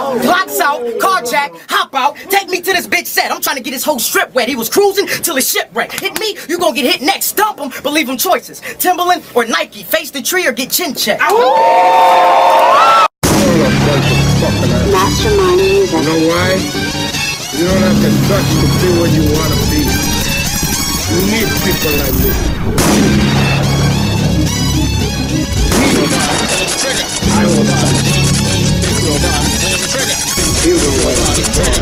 Blocks out, carjack, hop out, take me to this bitch set. I'm trying to get his whole strip wet. He was cruising till his shipwreck. Hit me, you gonna get hit next. Stump him, but leave him choices. Timberland or Nike, face the tree or get chin checked. Mastermind music. You know why? You don't have to touch to be where you want to be. You need people like me. I will. You will.